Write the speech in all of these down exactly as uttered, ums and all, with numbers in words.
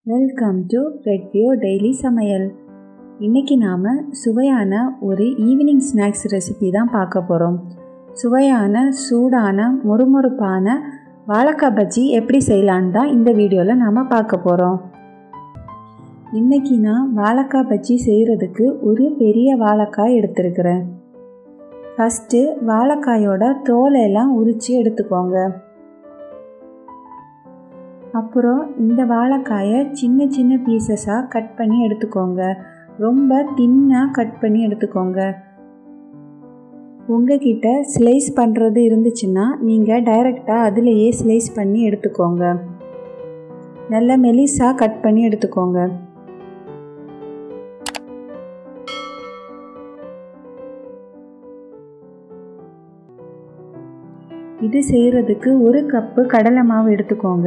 Welcome to ரெட்வியோ daily சமையல். இன்றைக்கி நாம் சுவையான ஒரு ஈவினிங் ஸ்நாக்ஸ் ரெசிபி தான் பார்க்க போகிறோம். சுவையான சூடான மொறுமொறுப்பான வாழைக்காய் பஜ்ஜி எப்படி செய்யலான்னு தான் இந்த வீடியோவில் நாம் பார்க்க போகிறோம். இன்றைக்கி நான் வாழைக்காய் பஜ்ஜி செய்கிறதுக்கு ஒரு பெரிய வாழைக்காய் எடுத்துருக்கிறேன். ஃபஸ்ட்டு வாழைக்காயோட தோலையெல்லாம் உரித்து எடுத்துக்கோங்க. அப்புறம் இந்த வாழைக்காயை சின்ன சின்ன பீசஸாக கட் பண்ணி எடுத்துக்கோங்க. ரொம்ப தின்னாக கட் பண்ணி எடுத்துக்கோங்க. உங்ககிட்ட ஸ்லைஸ் பண்ணுறது இருந்துச்சுன்னா நீங்கள் டைரெக்டாக அதிலேயே ஸ்லைஸ் பண்ணி எடுத்துக்கோங்க. நல்ல மெலிசாக கட் பண்ணி எடுத்துக்கோங்க. இது செய்கிறதுக்கு ஒரு கப்பு கடலை மாவு எடுத்துக்கோங்க.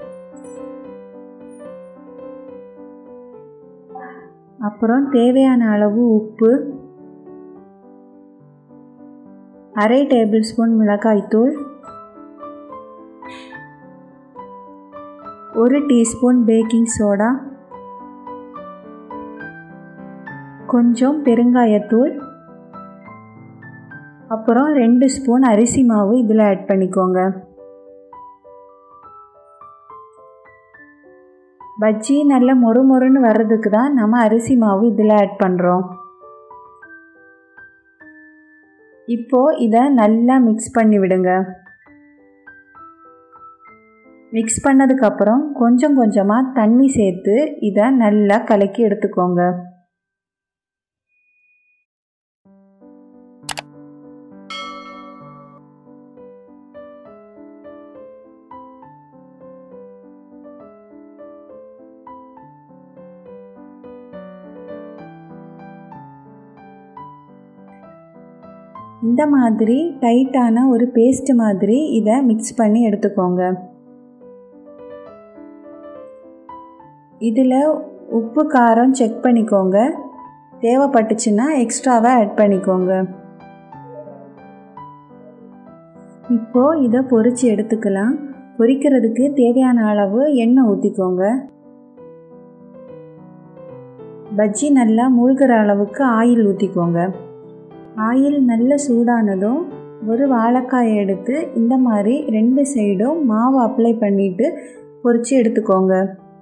அப்புறம் தேவையான அளவு உப்பு, அரை டேபிள் ஸ்பூன் மிளகாய்த்தூள், ஒரு டீஸ்பூன் பேக்கிங் சோடா, கொஞ்சம் பெருங்காயத்தூள், அப்புறம் ரெண்டு ஸ்பூன் அரிசி மாவு இதில் ஆட் பண்ணிக்கோங்க. பஜ்ஜி நல்ல மொறு மொறுன்னு வர்றதுக்கு தான் நம்ம அரிசி மாவு இதில் ஆட் பண்ணுறோம். இப்போது இதை நல்லா மிக்ஸ் பண்ணி விடுங்க. மிக்ஸ் பண்ணதுக்கப்புறம் கொஞ்சம் கொஞ்சமாக தண்ணி சேர்த்து இதை நல்லா கலக்கி எடுத்துக்கோங்க. இந்த மாதிரி டைட்டான ஒரு பேஸ்ட் மாதிரி இதை மிக்ஸ் பண்ணி எடுத்துக்கோங்க. இதில் உப்பு காரம் செக் பண்ணிக்கோங்க. தேவைப்பட்டுச்சுன்னா எக்ஸ்ட்ராவாக ஆட் பண்ணிக்கோங்க. இப்போது இதை பொரித்து எடுத்துக்கலாம். பொரிக்கிறதுக்கு தேவையான அளவு எண்ணெய் ஊற்றிக்கோங்க. பஜ்ஜி நல்லா மூழ்கிற அளவுக்கு ஆயில் ஊற்றிக்கோங்க. ஆயில் நல்ல சூடானதும் ஒரு வாழைக்காயை எடுத்து இந்த மாதிரி ரெண்டு சைடும் மாவு அப்ளை பண்ணிவிட்டு பொரித்து எடுத்துக்கோங்க.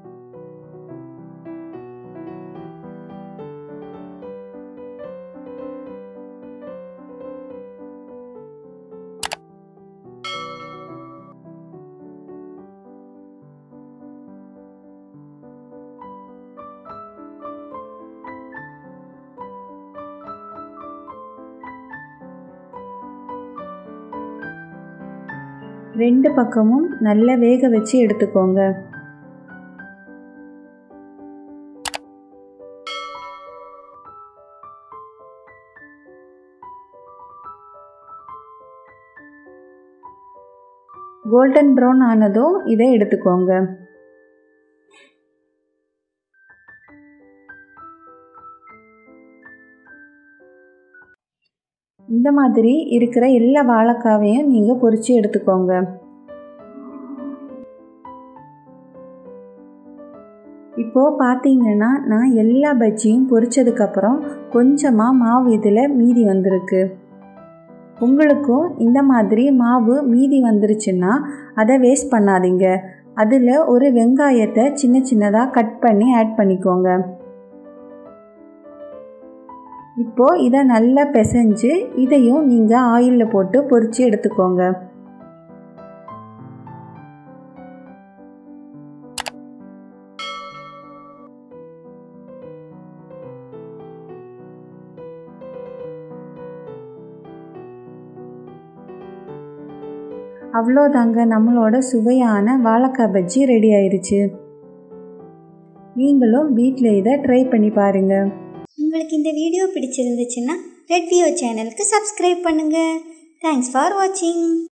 ரெண்டு பக்கமும் நல்லா வேக வச்சு எடுத்துக்கோங்க. கோல்டன் ப்ரௌன் ஆனதும் இதை எடுத்துக்கோங்க. இந்த மாதிரி இருக்கிற எல்லா வாழைக்காவையும் நீங்கள் பொரித்து எடுத்துக்கோங்க. இப்போது பார்த்தீங்கன்னா நான் எல்லா பஜ்ஜியும் பொரிச்சதுக்கப்புறம் கொஞ்சமாக மாவு இதில் மீதி வந்திருக்கு. உங்களுக்கும் இந்த மாதிரி மாவு மீதி வந்துருச்சுன்னா அதை வேஸ்ட் பண்ணாதீங்க. அதில் ஒரு வெங்காயத்தை சின்ன சின்னதாக கட் பண்ணி ஆட் பண்ணிக்கோங்க. இப்போது இதை நல்லா பிசைஞ்சு இதையும் நீங்கள் ஆயிலில் போட்டு பொரித்து எடுத்துக்கோங்க. அவ்வளோதாங்க, நம்மளோட சுவையான வாழைக்காய் பஜ்ஜி ரெடி ஆயிடுச்சு. நீங்களும் வீட்டில் இதை ட்ரை பண்ணி பாருங்கள். உங்களுக்கு இந்த வீடியோ பிடிச்சிருந்துச்சுன்னா ரெட்வியோ சேனலுக்கு சப்ஸ்கிரைப் பண்ணுங்கள். தேங்க்ஸ் ஃபார் வாட்சிங்.